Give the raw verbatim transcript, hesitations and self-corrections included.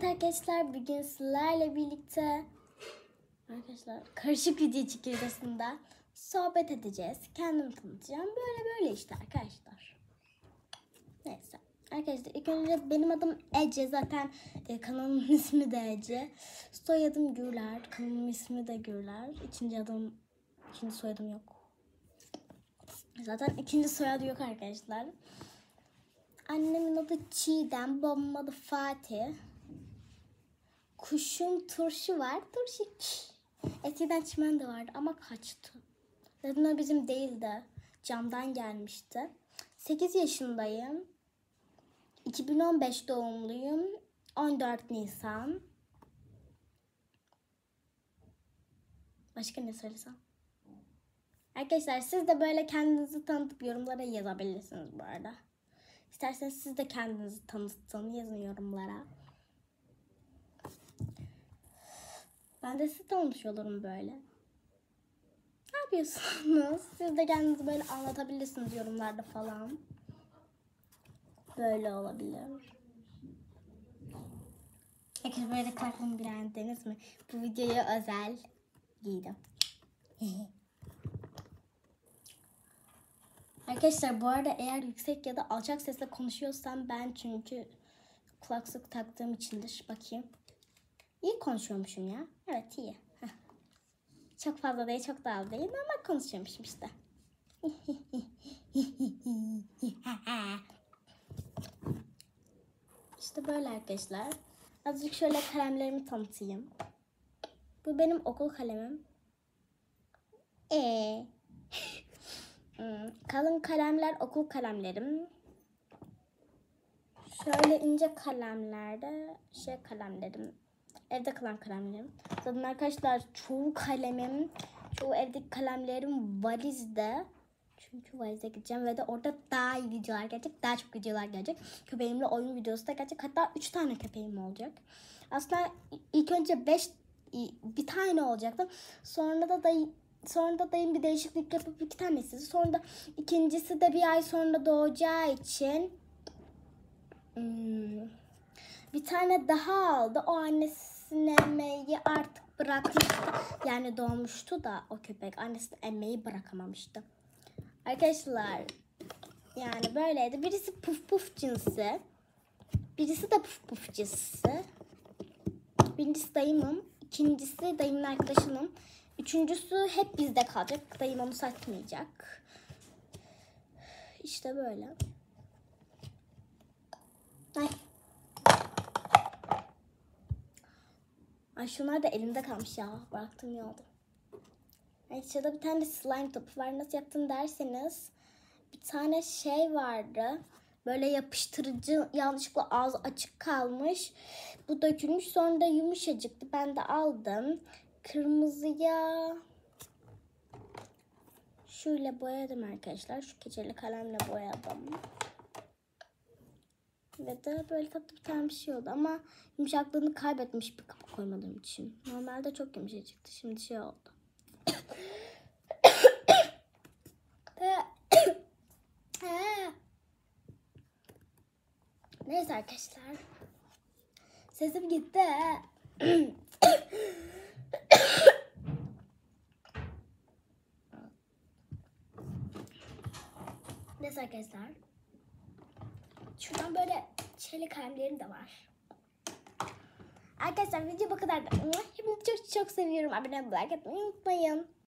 Evet arkadaşlar, bugün sizlerle birlikte arkadaşlar karışık video çekilmesinde sohbet edeceğiz. Kendimi tanıtacağım. Böyle böyle işte arkadaşlar. Neyse. Arkadaşlar ilk önce benim adım Ece. Zaten e, kanalımın ismi de Ece. Soyadım Gürler. Kanalımın ismi de Gürler. İkinci adım, ikinci soyadım yok. Zaten ikinci soyadı yok arkadaşlar. Annemin adı Çiğdem. Babamın adı Fatih. Kuşum turşu var. Turşu. Eskiden çimen de vardı ama kaçtı. Zaten o bizim değildi. Camdan gelmişti. sekiz yaşındayım. iki bin on beş doğumluyum. on dört Nisan. Başka ne söylesem? Arkadaşlar siz de böyle kendinizi tanıtıp yorumlara yazabilirsiniz bu arada. İsterseniz siz de kendinizi tanıtın, yazın yorumlara. Ben de sizi tanımış olurum böyle. Ne yapıyorsunuz? Siz de kendinizi böyle anlatabilirsiniz yorumlarda falan. Böyle olabilir. Peki böyle kalkın beğendiniz mi? Bu videoya özel giydim. Arkadaşlar bu arada eğer yüksek ya da alçak sesle konuşuyorsam ben çünkü kulaklık taktığım içindir. Bakayım. İyi konuşuyormuşum ya. Evet iyi. Heh. Çok fazla değil, çok da az değil ama konuşuyormuşum işte. İşte böyle arkadaşlar. Azıcık şöyle kalemlerimi tanıtayım. Bu benim okul kalemim. Ee. Kalın kalemler okul kalemlerim. Şöyle ince kalemlerde şey kalemlerim. Evde kalan kalemlerim. Zaten arkadaşlar çoğu kalemim, çoğu evdeki kalemlerim valizde. Çünkü valize gideceğim ve de orada daha iyi videolar gelecek. Daha çok videolar gelecek. Köpeğimle oyun videosu da gelecek. Hatta üç tane köpeğim olacak. Aslında ilk önce beş bir tane olacaktı. Sonra da dayı Sonra da dayım bir değişiklik yapıp iki tane istedi. Sonra da ikincisi de bir ay sonra doğacağı için hmm, bir tane daha aldı. O annesini emmeyi artık bırakmıştı. Yani doğmuştu da o köpek annesini emmeyi bırakamamıştı. Arkadaşlar yani böyleydi. Birisi puf puf cinsi. Birisi de puf puf cinsi. Birincisi dayımın. İkincisi dayımın arkadaşının. Üçüncüsü hep bizde kalacak. Dayım onu satmayacak. İşte böyle. Ay. Ay şunlar da elimde kalmış ya. Bıraktım ya oldu. Ay şurada bir tane slime topu var. Nasıl yaptın derseniz. Bir tane şey vardı. Böyle yapıştırıcı yanlışlıkla ağzı açık kalmış. Bu dökülmüş sonra da yumuşacıktı. Ben de aldım. Kırmızıya şöyle boyadım arkadaşlar. Şu keçeli kalemle boyadım. Ve de böyle tatlı bir tane bir şey oldu. Ama yumuşaklığını kaybetmiş bir kapı koymadığım için. Normalde çok yumuşacıktı. Şimdi şey oldu. Neyse arkadaşlar. Sesim gitti. Neyse arkadaşlar. Şuradan böyle çelik kalemlerim de var. Arkadaşlar video bu kadar. Hepinizi çok çok seviyorum. Abone olmayı, like etmeyi unutmayın.